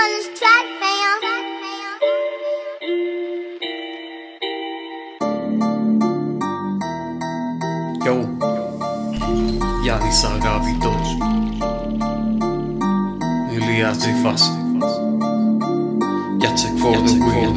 on this track, fam. Yo, Γιάννης αγαπητός, Ηλίας Τζιφάς, για check for the weird.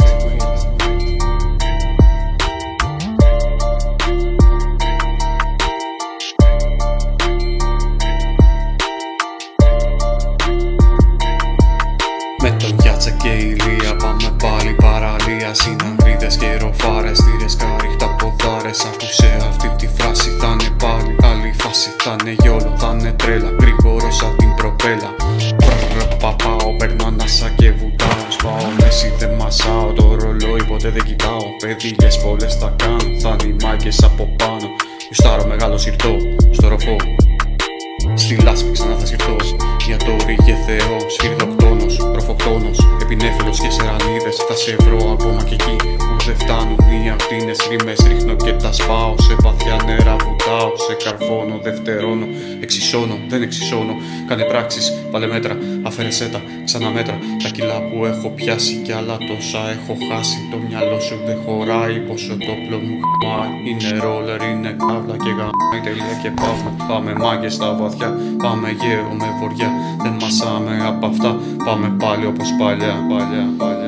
Με τον Γιάτσα και η Ηλία πάμε πάλι παραλία. Συναγρίδες και ροφάρες, τύρες κάριχτα ποδάρες. Άκουσε αυτή τη φράση, θα είναι πάλι άλλη φάση. Θα είναι γιόλο, θα είναι τρέλα, γρήγορο σαν την προπέλα. Παπάω, παίρνω ανάσα και βουτάω. Σπάω μέση, δεν μασάω, το ρολόι ποτέ δεν κοιτάω. Παιδίλες πολλές θα κάνω, θα είναι οι μάγκες από πάνω. Γουστάρω μεγάλο συρτό, στο ροφό. Στη λάσπη ξανά θα συρθώ, για το ρίγε Θεό. Σφυριδοκτόνος, προφοκτόνος, επινέφελος και σερανίδες. Θα σε βρω ακόμα κι εκεί που δεν φτάνουν οι ακτίνες. Ρήμες ρίχνω και τα σπάω, σε βαθιά νερά βουτάω. Σε καρφώνω, δευτερώνω, εξισώνω, δεν εξισώνω. Κάνε πράξεις, βάλε μέτρα, αφαίρεσέ τα, ξανά μέτρα. Τα κιλά που έχω πιάσει κι άλλα τόσα έχω χάσει. Το μυαλό σου δεν χωράει, πόσο το όπλο μου χαμάει. Είναι ρόλερ, είναι καύλα και γαμάει τελεία και πάμε. Πάμε μάγκες στα βαθιά, πάμε γέρο με βοριά. Δεν μασάμε απ' αυτά, πάμε πάλι όπως παλιά, παλιά, παλιά.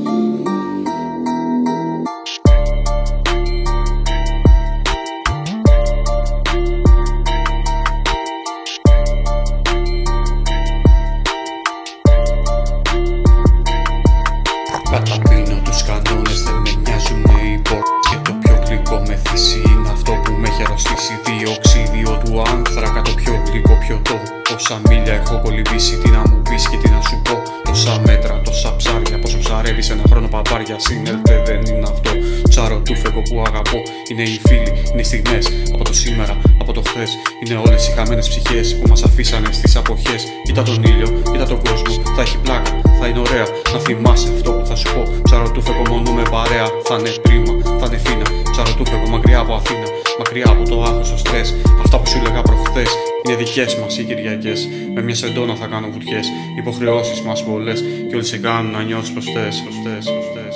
Καταπίνω τους κανόνες, δεν με νοιάζουν οι πόρτες. Και το πιο γλυκό με θύση είναι αυτό που με έχει αρρωστήσει. Διοξίδιο του άνθρακα, το πιο γλυκό πιωτό. Πόσα μίλια έχω κολυμπήσει, τι να μου πεις και τι να σου πω. Τόσα μέτρα, τόσα ψάρια, πόσο ψαρεύεις ένα χρόνο παπάρια. Συνέλθε δεν είναι αυτό, ψάρο του φεύγω που αγαπώ. Είναι οι φίλοι, είναι οι στιγμές, από το σήμερα, από το χθες. Είναι όλες οι χαμένες ψυχές που μας αφήσανε στις αποχές. Κοίτα τον ήλιο, κοίτα τον κόσμο, θα έχει πλάκα, θα είναι ωραία. Να θυμάσαι αυτό που θα σου πω. Ψάρο του φεύγω μόνο με παρέα, θα είναι πρίμα, θα είναι φίνα. Ψάρο του φεύγω μακριά από Αθήνα, μακριά από το άγχος, το στρες. Αυτά που σου έλεγα προχθές είναι δικές μας οι Κυριακές. Με μια σεντόνα θα κάνω βουτιές. Υποχρεώσεις μας πολλές κι όλοι σε κάνουν να νιώσεις πως θες, πως θες, πως θες.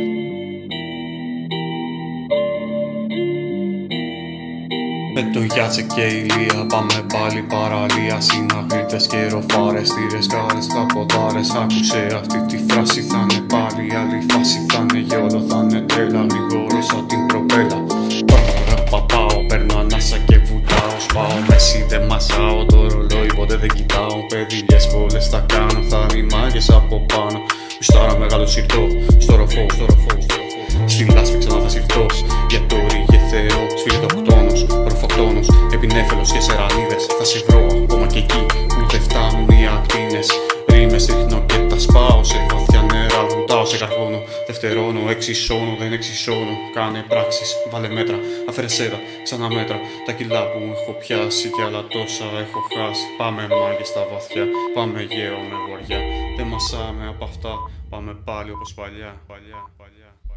Με το Γιάτσε και η Ηλία πάμε πάλι παραλία. Συναγρίδες και ροφάρες, τύρες κάρες, καποδάρες. Άκουσε αυτή τη φράση, θα είναι πάλι άλλη φάση. Θα είναι γιόλο, θα είναι τρέλα, γρήγορο σαν την προπέλα. Παπάω, παίρνω ανάσα και βουτάω. Σπάω μέση, δεν μασάω, το ρολόι ποτέ δεν κοιτάω. Παιδίλες πολλές θα κάνω, θα είναι οι μάγκες από πάνω. Γουστάρω μεγάλο συρτό, στο ροφό, στο ροφό, στο ροφό. Στη λάσπη ξανά θα συρθώ, για το ρίγε Θεό. Σφυριδοκτόνος, προφοκτόνος, επινέφελος και σερανίδες. Θα σε βρω ακόμα κι εκεί που δεν φτάνουν οι ακτίνες. Ρήμες ρίχνω και τα σπάω, σε βαθιά νερά βουτάω. Σε καρφώνω, δευτερώνω, εξισώνω, δεν εξισώνω. Κάνε πράξεις, βάλε μέτρα, αφαίρεσέ τα, ξανά μέτρα. Τα κιλά που μου έχω πιάσει κι άλλα τόσα έχω χάσει. Πάμε μάγκες στα βαθιά, πάμε γέρο με βοριά. Δεν μασάμε απ' αυτά, πάμε πάλι όπως παλιά, παλιά, παλιά.